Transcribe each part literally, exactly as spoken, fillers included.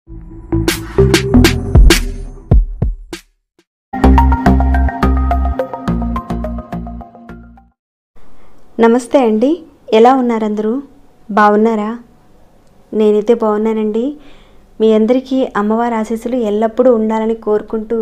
నమస్తే అండి, ఎలా ఉన్నారు అందరూ? బాగున్నారా? నేనైతే బాగున్నానండి. మీ అందరికీ అమ్మవారి ఆశీస్సులు ఎల్లప్పుడూ ఉండాలని కోరుకుంటూ,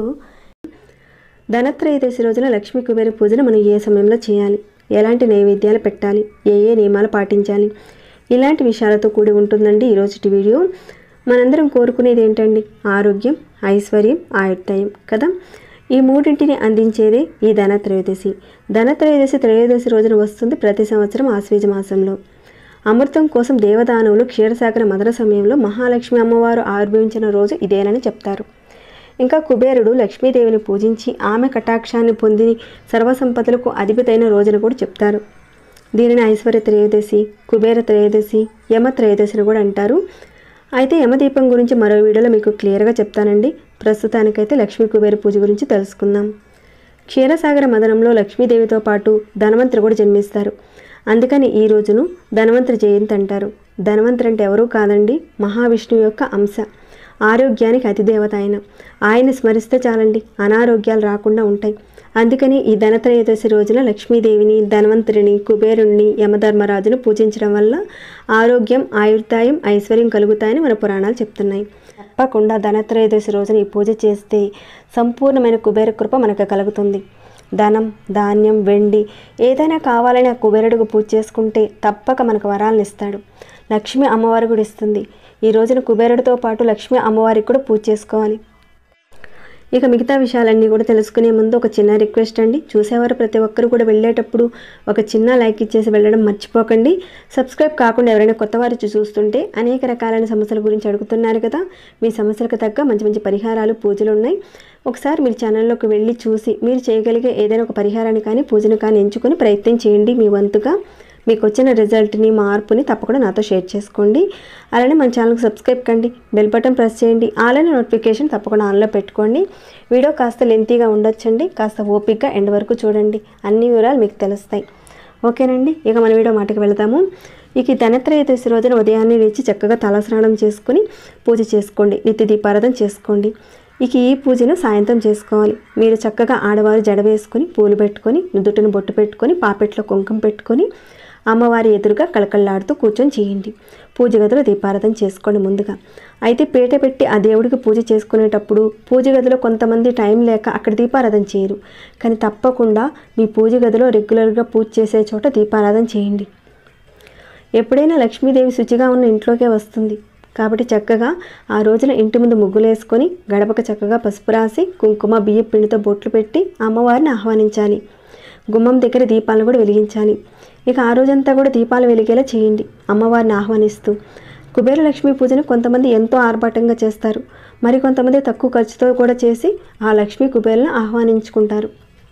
ధనత్రయోదశి రోజున లక్ష్మీ కుబేర పూజను మనం ఏ సమయంలో చేయాలి, ఎలాంటి నైవేద్యాలు పెట్టాలి, ఏ ఏ నియమాలు పాటించాలి, ఇలాంటి విషయాలతో కూడి ఉంటుందండి ఈరోజు వీడియో. మనందరం కోరుకునేది ఏంటండి? ఆరోగ్యం, ఐశ్వర్యం, ఆయుర్దాయం కదా. ఈ మూడింటిని అందించేదే ఈ ధనత్రయోదశి. ధనత్రయోదశి త్రయోదశి రోజున వస్తుంది ప్రతి సంవత్సరం ఆశ్వీజ మాసంలో. అమృతం కోసం దేవదానవులు క్షీరసాగర మదన సమయంలో మహాలక్ష్మి అమ్మవారు ఆవిర్భవించిన రోజు ఇదేనని చెప్తారు. ఇంకా కుబేరుడు లక్ష్మీదేవిని పూజించి ఆమె కటాక్షాన్ని పొంది సర్వసంపదలకు అధిపతైన రోజున కూడా చెప్తారు. దీనిని ఐశ్వర్య త్రయోదశి, కుబేర త్రయోదశి, యమ త్రయోదశిని కూడా అంటారు. అయితే యమదీపం గురించి మరో వీడియోలో మీకు క్లియర్గా చెప్తానండి. ప్రస్తుతానికైతే లక్ష్మీ కుబేర పూజ గురించి తెలుసుకుందాం. క్షీరసాగర మదనంలో లక్ష్మీదేవితో పాటు ధనవంతుడు కూడా జన్మిస్తారు. అందుకని ఈ రోజును ధనవంతుడి జయంతి అంటారు. ధనవంతుడు అంటే ఎవరూ కాదండి, మహావిష్ణువు యొక్క అంశ. ఆరోగ్యానికి అతిదేవత ఆయన. ఆయన స్మరిస్తే చాలండి, అనారోగ్యాలు రాకుండా ఉంటాయి. అందుకని ఈ ధనత్రయోదశి రోజున లక్ష్మీదేవిని, ధనవంతుడిని, కుబేరుణ్ణి, యమధర్మరాజును పూజించడం వల్ల ఆరోగ్యం, ఆయుర్దాయం, ఐశ్వర్యం కలుగుతాయని మన పురాణాలు చెప్తున్నాయి. తప్పకుండా ధనత్రయోదశి రోజున ఈ పూజ చేస్తే సంపూర్ణమైన కుబేర కృప మనకు కలుగుతుంది. ధనం, ధాన్యం, వెండి ఏదైనా కావాలని ఆ కుబేరుడికి పూజ చేసుకుంటే తప్పక మనకు వరాలను ఇస్తాడు. లక్ష్మీ అమ్మవారు కూడా ఇస్తుంది. ఈ రోజున కుబేరుడితో పాటు లక్ష్మీ అమ్మవారికి కూడా పూజ చేసుకోవాలి. ఇక మిగతా విషయాలన్నీ కూడా తెలుసుకునే ముందు ఒక చిన్న రిక్వెస్ట్ అండి. చూసేవారు ప్రతి ఒక్కరు కూడా వెళ్ళేటప్పుడు ఒక చిన్న లైక్ ఇచ్చేసి వెళ్ళడం మర్చిపోకండి. సబ్స్క్రైబ్ కాకుండా ఎవరైనా కొత్త వారు చూస్తుంటే అనేక రకాలైన సమస్యల గురించి అడుగుతున్నారు కదా. మీ సమస్యలకు తగ్గ మంచి మంచి పరిహారాలు, పూజలు ఉన్నాయి. ఒకసారి మీరు ఛానల్లోకి వెళ్ళి చూసి మీరు చేయగలిగే ఏదైనా ఒక పరిహారాన్ని కానీ పూజను కానీ ఎంచుకొని ప్రయత్నం చేయండి. మీ వంతుగా మీకు వచ్చిన రిజల్ట్ని, మార్పుని తప్పకుండా నాతో షేర్ చేసుకోండి. అలానే మన ఛానల్కి సబ్స్క్రైబ్ కండి, బెల్ బటన్ ప్రెస్ చేయండి, ఆన్లైన్ నోటిఫికేషన్ తప్పకుండా ఆన్లో పెట్టుకోండి. వీడియో కాస్త లెంతీగా ఉండొచ్చండి, కాస్త ఓపిక్గా ఎండ్ వరకు చూడండి, అన్ని వివరాలు మీకు తెలుస్తాయి. ఓకేనండి, ఇక మన వీడియో మాటకి వెళతాము. ఇక ఈ ధనత్రయోదశి రోజున ఉదయాన్నే లేచి చక్కగా తలస్నానం చేసుకుని పూజ చేసుకోండి, నిత్య దీపారాధన చేసుకోండి. ఇక ఈ పూజను సాయంత్రం చేసుకోవాలి. మీరు చక్కగా ఆడవారు జడ వేసుకొని, పూలు పెట్టుకొని, నుదుటిని బొట్టు పెట్టుకొని, పాపెట్లో కుంకుమ పెట్టుకొని అమ్మవారి ఎదురుగా కళకళలాడుతూ కూర్చొని చేయండి. పూజ గదిలో దీపారాధన చేసుకోండి ముందుగా. అయితే పీట పెట్టి ఆ దేవుడికి పూజ చేసుకునేటప్పుడు పూజ గదిలో కొంతమంది టైం లేక అక్కడ దీపారాధన చేయరు. కానీ తప్పకుండా మీ పూజ గదిలో రెగ్యులర్గా పూజ చేసే చోట దీపారాధన చేయండి. ఎప్పుడైనా లక్ష్మీదేవి శుచిగా ఉన్న ఇంట్లోకే వస్తుంది. కాబట్టి చక్కగా ఆ రోజున ఇంటి ముందు ముగ్గులు వేసుకొని గడపకు చక్కగా పసుపు రాసి కుంకుమ బియ్య పిండితో బొట్లు పెట్టి అమ్మవారిని ఆహ్వానించాలి. గుమ్మం దగ్గర దీపాలను కూడా వెలిగించాలి. ఇక ఆ రోజంతా కూడా దీపాలు వెలిగేలా చేయండి అమ్మవారిని ఆహ్వానిస్తూ. కుబేర లక్ష్మీ పూజను కొంతమంది ఎంతో ఆర్భాటంగా చేస్తారు, మరి కొంతమంది తక్కువ ఖర్చుతో కూడా చేసి ఆ లక్ష్మీ కుబేరులను ఆహ్వానించుకుంటారు.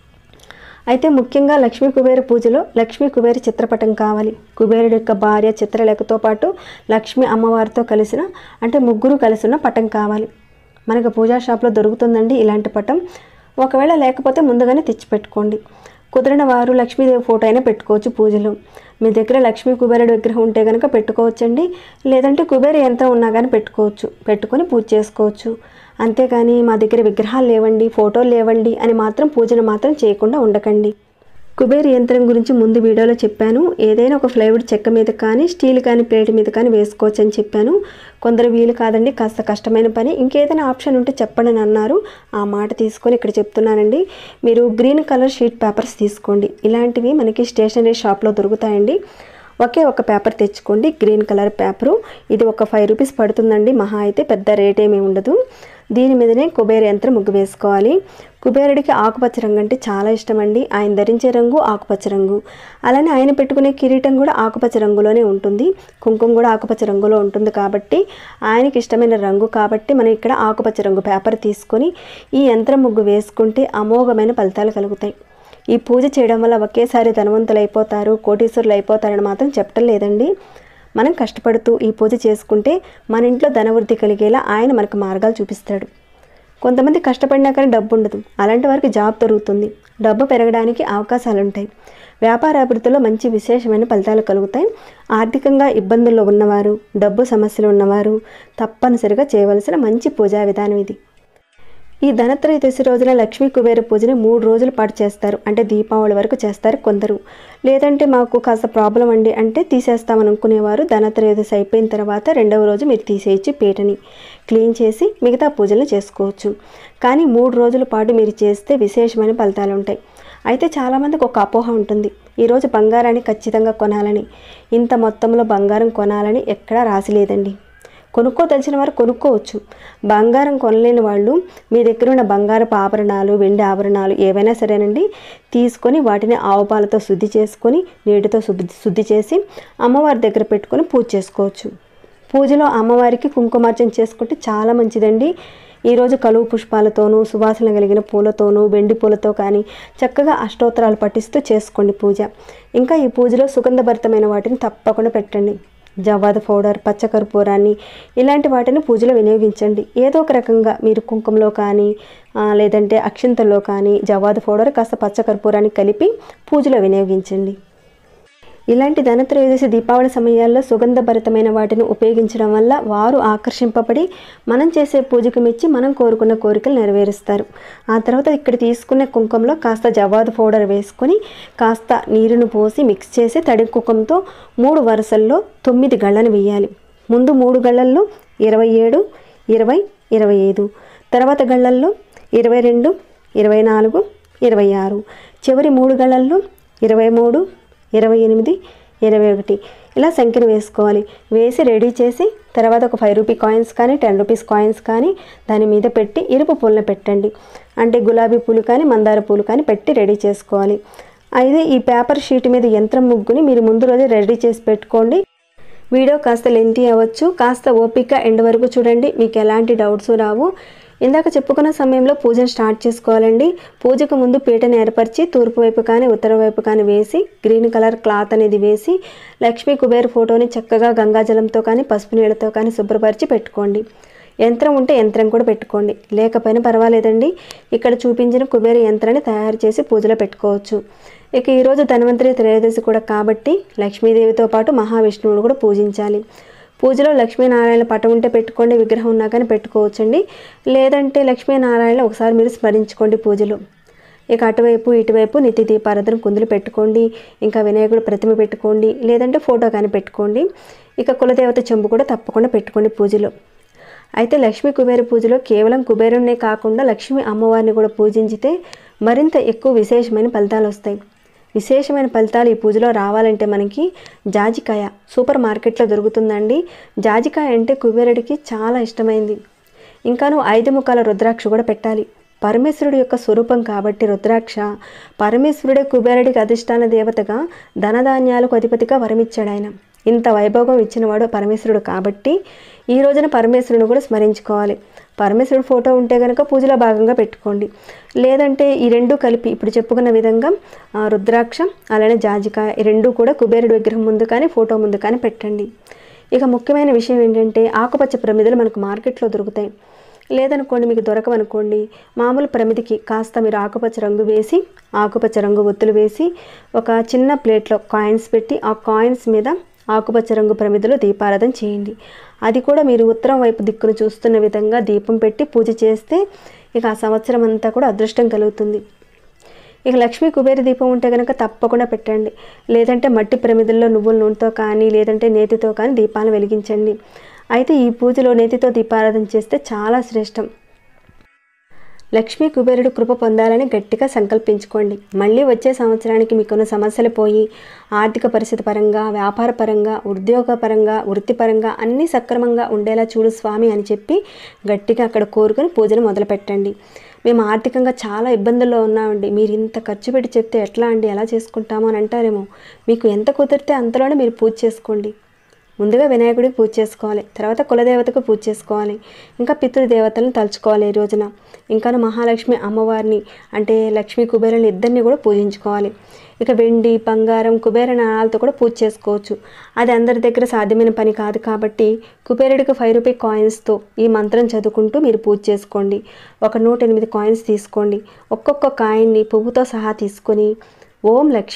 అయితే ముఖ్యంగా లక్ష్మీ కుబేర పూజలో లక్ష్మీ కుబేర చిత్రపటం కావాలి. కుబేరుడి యొక్క భార్య చిత్రలేఖతో పాటు లక్ష్మీ అమ్మవారితో కలిసిన అంటే ముగ్గురు కలిసిన పటం కావాలి. మనకు పూజా షాప్లో దొరుకుతుందండి ఇలాంటి పటం. ఒకవేళ లేకపోతే ముందుగానే తెచ్చిపెట్టుకోండి. కుదిరిన వారు లక్ష్మీదేవి ఫోటో అయినా పెట్టుకోవచ్చు పూజలో. మీ దగ్గర లక్ష్మీ కుబేరుడి విగ్రహం ఉంటే కనుక పెట్టుకోవచ్చండి, లేదంటే కుబేర యంత్రం ఉన్నా కానీ పెట్టుకోవచ్చు, పెట్టుకొని పూజ చేసుకోవచ్చు. అంతేగాని మా దగ్గర విగ్రహాలు లేవండి, ఫోటోలు లేవండి అని మాత్రం పూజను మాత్రం చేయకుండా ఉండకండి. కుబేర యంత్రం గురించి ముందు వీడియోలో చెప్పాను. ఏదైనా ఒక ప్లైవుడ్ చెక్క మీద కానీ స్టీల్ కానీ ప్లేట్ మీద కానీ వేసుకోవచ్చు అని చెప్పాను. కొందరు వీలు కాదండి, కాస్త కష్టమైన పని, ఇంకేదైనా ఆప్షన్ ఉంటే చెప్పండి అని అన్నారు. ఆ మాట తీసుకొని ఇక్కడ చెప్తున్నానండి. మీరు గ్రీన్ కలర్ షీట్ పేపర్స్ తీసుకోండి. ఇలాంటివి మనకి స్టేషనరీ షాప్లో దొరుకుతాయండి. ఒకే ఒక పేపర్ తెచ్చుకోండి, గ్రీన్ కలర్ పేపరు. ఇది ఒక ఫైవ్ రూపీస్ పడుతుందండి, మహా అయితే పెద్ద రేట్ ఏమీ ఉండదు. దీని మీదనే కుబేర యంత్రం ముగ్గు వేసుకోవాలి. కుబేరుడికి ఆకుపచ్చ రంగు అంటే చాలా ఇష్టం అండి. ఆయన ధరించే రంగు ఆకుపచ్చ రంగు. అలానే ఆయన పెట్టుకునే కిరీటం కూడా ఆకుపచ్చ రంగులోనే ఉంటుంది. కుంకుమ కూడా ఆకుపచ్చ రంగులో ఉంటుంది. కాబట్టి ఆయనకి ఇష్టమైన రంగు కాబట్టి మనం ఇక్కడ ఆకుపచ్చ రంగు పేపర్ తీసుకొని ఈ యంత్రం ముగ్గు వేసుకుంటే అమోఘమైన ఫలితాలు కలుగుతాయి. ఈ పూజ చేయడం వల్ల ఒకేసారి ధనవంతులు అయిపోతారు, కోటీశ్వరులు అయిపోతారని మాత్రం చెప్పడం లేదండి. మనం కష్టపడుతూ ఈ పూజ చేసుకుంటే మన ఇంట్లో ధనవృద్ధి కలిగేలా ఆయన మనకు మార్గాలు చూపిస్తాడు. కొంతమంది కష్టపడినా కానీ డబ్బు ఉండదు, అలాంటి వారికి జాబ్ దొరుకుతుంది, డబ్బు పెరగడానికి అవకాశాలు ఉంటాయి. వ్యాపార అభివృద్ధిలో మంచి విశేషమైన ఫలితాలు కలుగుతాయి. ఆర్థికంగా ఇబ్బందుల్లో ఉన్నవారు, డబ్బు సమస్యలు ఉన్నవారు తప్పనిసరిగా చేయవలసిన మంచి పూజా విధానం ఇది. ఈ ధనత్రయోదశి రోజున లక్ష్మీ కుబేర పూజని మూడు రోజుల పాటు చేస్తారు. అంటే దీపావళి వరకు చేస్తారు కొందరు. లేదంటే మాకు కాస్త ప్రాబ్లం అండి అంటే తీసేస్తామని అనుకునేవారు ధనత్రయోదశి అయిపోయిన తర్వాత రెండవ రోజు మీరు తీసేయచ్చు పీటని క్లీన్ చేసి మిగతా పూజలు చేసుకోవచ్చు. కానీ మూడు రోజుల పాటు మీరు చేస్తే విశేషమైన ఫలితాలు ఉంటాయి. అయితే చాలామందికి ఒక అపోహ ఉంటుంది, ఈరోజు బంగారాన్ని ఖచ్చితంగా కొనాలని. ఇంత మొత్తంలో బంగారం కొనాలని ఎక్కడా రాసి లేదండి. కొనుక్కో తెలిసిన వారు కొనుక్కోవచ్చు. బంగారం కొనలేని వాళ్ళు మీ దగ్గర ఉన్న బంగారపు ఆభరణాలు, వెండి ఆభరణాలు ఏవైనా సరేనండి తీసుకొని వాటిని ఆవు పాలతో శుద్ధి చేసుకొని నీటితో శుద్ధి శుద్ధి చేసి అమ్మవారి దగ్గర పెట్టుకొని పూజ చేసుకోవచ్చు. పూజలో అమ్మవారికి కుంకుమార్చన చేసుకుంటే చాలా మంచిదండి. ఈరోజు కలువ పుష్పాలతోనూ సువాసన కలిగిన పూలతోనూ వెండి పూలతో కానీ చక్కగా అష్టోత్తరాలు పఠిస్తూ చేసుకోండి పూజ. ఇంకా ఈ పూజలో సుగంధభరితమైన వాటిని తప్పకుండా పెట్టండి. జవ్వాది పౌడర్, పచ్చకర్పూరాన్ని ఇలాంటి వాటిని పూజలో వినియోగించండి. ఏదో ఒక రకంగా మీరు కుంకుమలో కానీ లేదంటే అక్షింతల్లో కానీ జవ్వాది పౌడర్ కాస్త పచ్చకర్పూరాన్ని కలిపి పూజలో వినియోగించండి. ఇలాంటి ధనత్రయోదశి దీపావళి సమయాల్లో సుగంధభరితమైన వాటిని ఉపయోగించడం వల్ల వారు ఆకర్షింపబడి మనం చేసే పూజకు మెచ్చి మనం కోరుకున్న కోరికలు నెరవేరుస్తారు. ఆ తర్వాత ఇక్కడ తీసుకునే కుంకుమలో కాస్త జవ్వాది పౌడర్ వేసుకొని కాస్త నీరును పోసి మిక్స్ చేసి తడి కుంకుమతో మూడు వరుసల్లో తొమ్మిది గళ్ళను వేయాలి. ముందు మూడు గళ్ళల్లో ఇరవై ఏడు ఇరవై ఇరవై ఐదు తర్వాత గళ్ళల్లో ఇరవై రెండు ఇరవై నాలుగు ఇరవై ఆరు చివరి మూడు గళ్ళల్లో ఇరవై మూడు ఇరవై ఎనిమిది ఇరవై ఒకటి ఇలా సంఖ్యను వేసుకోవాలి. వేసి రెడీ చేసి తర్వాత ఒక ఫైవ్ రూపీ కాయిన్స్ కానీ టెన్ రూపీస్ కాయిన్స్ కానీ దాని మీద పెట్టి ఇరుపు పూలను పెట్టండి. అంటే గులాబీ పూలు కానీ మందార పూలు కానీ పెట్టి రెడీ చేసుకోవాలి. అయితే ఈ పేపర్ షీట్ మీద యంత్రం ముగ్గుని మీరు ముందు రోజే రెడీ చేసి పెట్టుకోండి. వీడియో కాస్త లెంతీ అవ్వచ్చు, కాస్త ఓపిక ఎండ్ వరకు చూడండి, మీకు ఎలాంటి డౌట్స్ రావు. ఇందాక చెప్పుకున్న సమయంలో పూజను స్టార్ట్ చేసుకోవాలండి. పూజకు ముందు పీటను ఏర్పరిచి తూర్పు వైపు కానీ ఉత్తర వైపు కానీ వేసి గ్రీన్ కలర్ క్లాత్ అనేది వేసి లక్ష్మీ కుబేర ఫోటోని చక్కగా గంగాజలంతో కానీ పసుపు నీళ్ళతో కానీ శుభ్రపరిచి పెట్టుకోండి. యంత్రం ఉంటే యంత్రం కూడా పెట్టుకోండి, లేకపోయినా పర్వాలేదండి. ఇక్కడ చూపించిన కుబేర యంత్రాన్ని తయారు చేసి పూజలో పెట్టుకోవచ్చు. ఇక ఈరోజు ధన్వంతరి త్రయోదశి కూడా కాబట్టి లక్ష్మీదేవితో పాటు మహావిష్ణువును కూడా పూజించాలి. పూజలో లక్ష్మీనారాయణ పటం ఉంటే పెట్టుకోండి, విగ్రహం ఉన్నా కానీ పెట్టుకోవచ్చండి. లేదంటే లక్ష్మీనారాయణ ఒకసారి మీరు స్మరించుకోండి పూజలో. ఇక అటువైపు ఇటువైపు నిత్య దీపారాధన కుందులు పెట్టుకోండి. ఇంకా వినాయకుడు ప్రతిమ పెట్టుకోండి, లేదంటే ఫోటో కానీ పెట్టుకోండి. ఇక కులదేవత చెంబు కూడా తప్పకుండా పెట్టుకోండి పూజలో. అయితే లక్ష్మీ కుబేర పూజలో కేవలం కుబేరున్నే కాకుండా లక్ష్మీ అమ్మవారిని కూడా పూజించితే మరింత ఎక్కువ విశేషమైన ఫలితాలు వస్తాయి. విశేషమైన ఫలితాలు ఈ పూజలో రావాలంటే మనకి జాజికాయ సూపర్ మార్కెట్లో దొరుకుతుందండి. జాజికాయ అంటే కుబేరుడికి చాలా ఇష్టమైంది. ఇంకాను ఐదు ముఖాల రుద్రాక్ష కూడా పెట్టాలి. పరమేశ్వరుడు యొక్క స్వరూపం కాబట్టి రుద్రాక్ష పరమేశ్వరుడే కుబేరుడికి అధిష్టాన దేవతగా ధనధాన్యాలకు అధిపతిగా వరమిచ్చాడు. ఆయన ఇంత వైభోగం ఇచ్చినవాడు పరమేశ్వరుడు కాబట్టి ఈ రోజున పరమేశ్వరుని కూడా స్మరించుకోవాలి. పరమేశ్వరుడు ఫోటో ఉంటే కనుక పూజలో భాగంగా పెట్టుకోండి. లేదంటే ఈ రెండు కలిపి ఇప్పుడు చెప్పుకున్న విధంగా రుద్రాక్ష అలానే జాజికాయ ఈ రెండు కూడా కుబేరుడి విగ్రహం ముందు కానీ ఫోటో ముందు కానీ పెట్టండి. ఇక ముఖ్యమైన విషయం ఏంటంటే ఆకుపచ్చ ప్రమిదలు మనకు మార్కెట్లో దొరుకుతాయి. లేదనుకోండి మీకు దొరకవనుకోండి, మామూలు ప్రమిదికి కాస్త మీరు ఆకుపచ్చ రంగు వేసి ఆకుపచ్చ రంగు ఒత్తులు వేసి ఒక చిన్న ప్లేట్లో కాయిన్స్ పెట్టి ఆ కాయిన్స్ మీద ఆకుపచ్చ రంగు ప్రమిదలో దీపారాధన చేయండి. అది కూడా మీరు ఉత్తరం వైపు దిక్కును చూస్తున్న విధంగా దీపం పెట్టి పూజ చేస్తే ఇక ఆ సంవత్సరం అంతా కూడా అదృష్టం కలుగుతుంది. ఇక లక్ష్మీ కుబేర దీపం ఉంటే కనుక తప్పకుండా పెట్టండి. లేదంటే మట్టి ప్రమిదల్లో నువ్వుల నూనెతో కానీ లేదంటే నేతితో కానీ దీపాలను వెలిగించండి. అయితే ఈ పూజలో నేతితో దీపారాధన చేస్తే చాలా శ్రేష్టం. లక్ష్మీ కుబేరుడు కృప పొందాలని గట్టిగా సంకల్పించుకోండి. మళ్ళీ వచ్చే సంవత్సరానికి మీకున్న సమస్యలు పోయి ఆర్థిక పరిస్థితి పరంగా, వ్యాపార పరంగా, ఉద్యోగ పరంగా, వృత్తిపరంగా అన్నీ సక్రమంగా ఉండేలా చూడు స్వామి అని చెప్పి గట్టిగా అక్కడ కోరుకొని పూజను మొదలు పెట్టండి. మేము ఆర్థికంగా చాలా ఇబ్బందుల్లో ఉన్నామండి, మీరు ఇంత ఖర్చు పెట్టి చెప్తే ఎట్లా అండి, ఎలా చేసుకుంటామో అని అంటారేమో. మీకు ఎంత కుదిరితే అంతలోనే మీరు పూజ చేసుకోండి. ముందుగా వినాయకుడికి పూజ చేసుకోవాలి, తర్వాత కులదేవతకు పూజ చేసుకోవాలి, ఇంకా పితృదేవతలను తలుచుకోవాలి ఈ రోజున. ఇంకా మహాలక్ష్మి అమ్మవారిని అంటే లక్ష్మీ కుబేరుని ఇద్దరిని కూడా పూజించుకోవాలి. ఇక వెండి బంగారం కుబేర నాణాలతో కూడా పూజ చేసుకోవచ్చు. అది అందరి దగ్గర సాధ్యమైన పని కాదు కాబట్టి కుబేరుడికి ఫైవ్ రూపీ కాయిన్స్తో ఈ మంత్రం చదువుకుంటూ మీరు పూజ చేసుకోండి. ఒక నూట ఎనిమిది కాయిన్స్ తీసుకోండి. ఒక్కొక్క కాయిన్ని పువ్వుతో సహా తీసుకొని ఓం లక్ష్మి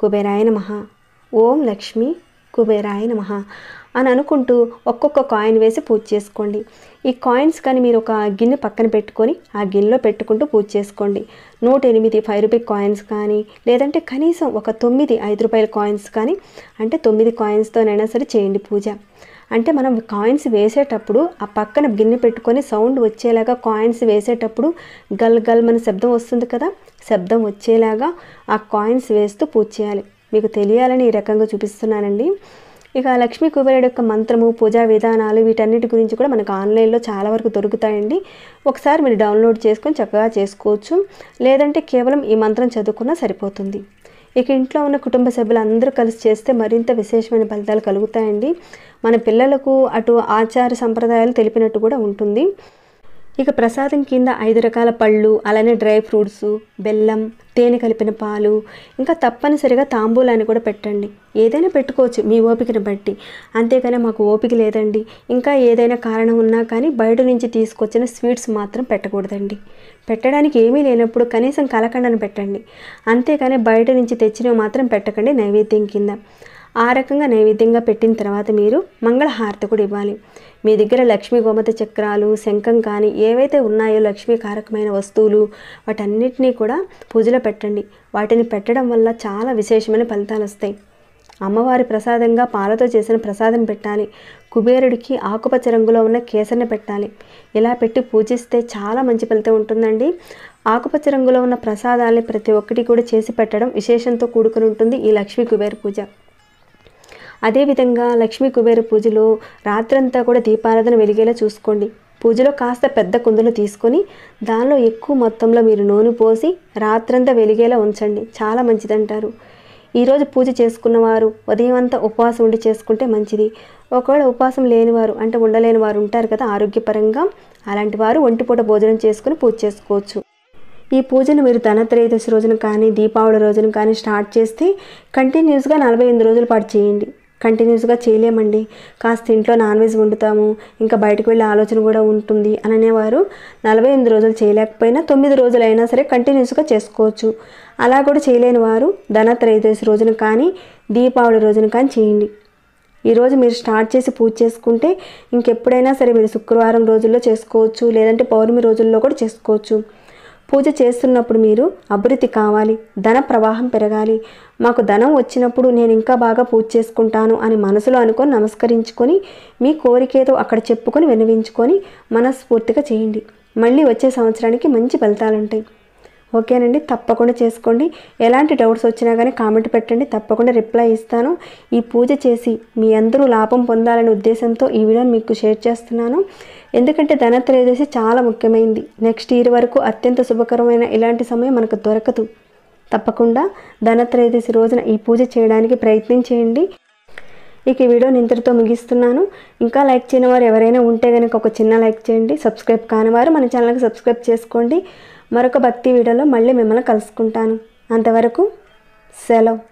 కుబేరాయ నమః, ఓం లక్ష్మీ కుబేరాయ నమః అని అనుకుంటూ ఒక్కొక్క కాయిన్ వేసి పూజ చేసుకోండి. ఈ కాయిన్స్ కానీ మీరు ఒక గిన్నె పక్కన పెట్టుకొని ఆ గిన్నెలో పెట్టుకుంటూ పూజ చేసుకోండి. నూట ఎనిమిది ఫైవ్ రూపీ కాయిన్స్ కానీ, లేదంటే కనీసం ఒక తొమ్మిది ఐదు రూపాయల కాయిన్స్ కానీ, అంటే తొమ్మిది కాయిన్స్తోనైనా సరే చేయండి పూజ. అంటే మనం కాయిన్స్ వేసేటప్పుడు ఆ పక్కన గిన్నె పెట్టుకొని సౌండ్ వచ్చేలాగా కాయిన్స్ వేసేటప్పుడు గల్ గల్ మన శబ్దం వస్తుంది కదా, శబ్దం వచ్చేలాగా ఆ కాయిన్స్ వేస్తూ పూజ చేయాలి. మీకు తెలియాలని ఈ రకంగా చూపిస్తున్నానండి. ఇక లక్ష్మీ కుబేరుడు యొక్క మంత్రము, పూజా విధానాలు వీటన్నిటి గురించి కూడా మనకు ఆన్లైన్లో చాలా వరకు దొరుకుతాయండి. ఒకసారి మీరు డౌన్లోడ్ చేసుకొని చక్కగా చేసుకోవచ్చు, లేదంటే కేవలం ఈ మంత్రం చదువుకున్నా సరిపోతుంది. ఇక ఇంట్లో ఉన్న కుటుంబ సభ్యులు అందరూ కలిసి చేస్తే మరింత విశేషమైన ఫలితాలు కలుగుతాయండి. మన పిల్లలకు అటు ఆచార సంప్రదాయాలు తెలిపినట్టు కూడా ఉంటుంది. ఇక ప్రసాదం కింద ఐదు రకాల పళ్ళు, అలానే డ్రై ఫ్రూట్స్, బెల్లం, తేనె కలిపిన పాలు, ఇంకా తప్పనిసరిగా తాంబూలాన్ని కూడా పెట్టండి. ఏదైనా పెట్టుకోవచ్చు మీ ఓపికను బట్టి. అంతేగాని మాకు ఓపిక లేదండి, ఇంకా ఏదైనా కారణం ఉన్నా కానీ బయట నుంచి తీసుకొచ్చిన స్వీట్స్ మాత్రం పెట్టకూడదండి. పెట్టడానికి ఏమీ లేనప్పుడు కనీసం కలకండను పెట్టండి. అంతేగాని బయట నుంచి తెచ్చినవి మాత్రం పెట్టకండి నైవేద్యం కింద. ఆ రకంగా నైవేద్యంగా పెట్టిన తర్వాత మీరు మంగళహారతి కూడా ఇవ్వాలి. మీ దగ్గర లక్ష్మీ గోమత చక్రాలు, శంఖం కానీ ఏవైతే ఉన్నాయో లక్ష్మీ కారకమైన వస్తువులు వాటన్నిటినీ కూడా పూజలో పెట్టండి. వాటిని పెట్టడం వల్ల చాలా విశేషమైన ఫలితాలు వస్తాయి. అమ్మవారి ప్రసాదంగా పాలతో చేసిన ప్రసాదం పెట్టాలి. కుబేరుడికి ఆకుపచ్చ రంగులో ఉన్న కేసరిని పెట్టాలి. ఇలా పెట్టి పూజిస్తే చాలా మంచి ఫలితం ఉంటుందండి. ఆకుపచ్చ రంగులో ఉన్న ప్రసాదాలని ప్రతి ఒక్కటి కూడా చేసి పెట్టడం విశేషంతో కూడుకుని ఉంటుంది ఈ లక్ష్మీ కుబేర పూజ. అదేవిధంగా లక్ష్మీ కుబేర పూజలో రాత్రంతా కూడా దీపారాధన వెలిగేలా చూసుకోండి. పూజలో కాస్త పెద్ద కుందులు తీసుకొని దానిలో ఎక్కువ మొత్తంలో మీరు నూనె పోసి రాత్రంతా వెలిగేలా ఉంచండి. చాలా మంచిదంటారు. ఈరోజు పూజ చేసుకున్నవారు ఉదయం అంతా ఉపవాసం ఉండి చేసుకుంటే మంచిది. ఒకవేళ ఉపవాసం లేనివారు అంటే ఉండలేని వారు ఉంటారు కదా ఆరోగ్యపరంగా, అలాంటి వారు ఒంటిపూట భోజనం చేసుకుని పూజ చేసుకోవచ్చు. ఈ పూజను మీరు ధనత్రయోదశి రోజున కానీ దీపావళి రోజున కానీ స్టార్ట్ చేస్తే కంటిన్యూస్గా నలభై ఎనిమిది రోజుల పాటు చేయండి. కంటిన్యూస్గా చేయలేమండి, కాస్త ఇంట్లో నాన్ వెజ్ వండుతాము, ఇంకా బయటకు వెళ్ళే ఆలోచన కూడా ఉంటుంది అని అనేవారు నలభై ఎనిమిది రోజులు చేయలేకపోయినా తొమ్మిది రోజులు అయినా సరే కంటిన్యూస్గా చేసుకోవచ్చు. అలా కూడా చేయలేని వారు ధనత్రయోదశి రోజున కానీ దీపావళి రోజున కానీ చేయండి. ఈరోజు మీరు స్టార్ట్ చేసి పూజ చేసుకుంటే ఇంకెప్పుడైనా సరే మీరు శుక్రవారం రోజుల్లో చేసుకోవచ్చు, లేదంటే పౌర్ణమి రోజుల్లో కూడా చేసుకోవచ్చు. పూజ చేస్తున్నప్పుడు మీరు అభివృద్ధి కావాలి, ధన ప్రవాహం పెరగాలి, మాకు ధనం వచ్చినప్పుడు నేను ఇంకా బాగా పూజ చేసుకుంటాను అని మనసులో అనుకొని నమస్కరించుకొని మీ కోరికేదో అక్కడ చెప్పుకొని విన్నవించుకొని మనస్ఫూర్తిగా చేయండి. మళ్ళీ వచ్చే సంవత్సరానికి మంచి ఫలితాలు ఉంటాయి. ఓకేనండి, తప్పకుండా చేసుకోండి. ఎలాంటి డౌట్స్ వచ్చినా కానీ కామెంట్ పెట్టండి, తప్పకుండా రిప్లై ఇస్తాను. ఈ పూజ చేసి మీ అందరూ లాభం పొందాలనే ఉద్దేశంతో ఈ వీడియోని మీకు షేర్ చేస్తున్నాను. ఎందుకంటే ధనత్రయోదశి చాలా ముఖ్యమైనది. నెక్స్ట్ ఇయర్ వరకు అత్యంత శుభకరమైన ఇలాంటి సమయం మనకు దొరకదు. తప్పకుండా ధనత్రయోదశి రోజున ఈ పూజ చేయడానికి ప్రయత్నం చేయండి. ఇక ఈ వీడియోని ఇంతటితో ముగిస్తున్నాను. ఇంకా లైక్ చేయని వారు ఎవరైనా ఉంటే కనుక ఒక చిన్న లైక్ చేయండి. సబ్స్క్రైబ్ కాని వారు మన ఛానల్కి సబ్స్క్రైబ్ చేసుకోండి. మరొక భక్తి వీడియోలో మళ్ళీ మిమ్మల్ని కలుసుకుంటాను. అంతవరకు సెలవు.